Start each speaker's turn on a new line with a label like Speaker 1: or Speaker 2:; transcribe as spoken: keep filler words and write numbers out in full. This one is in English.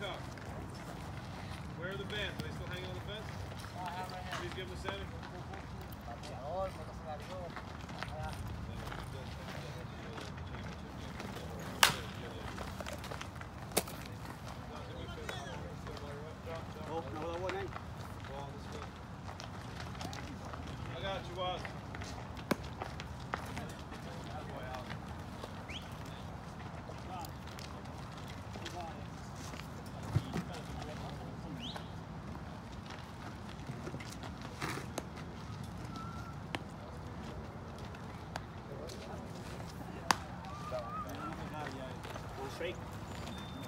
Speaker 1: Hancock. Where are the bands? Are they still hanging on the fence? Please give them a Sammy. I got you, boss.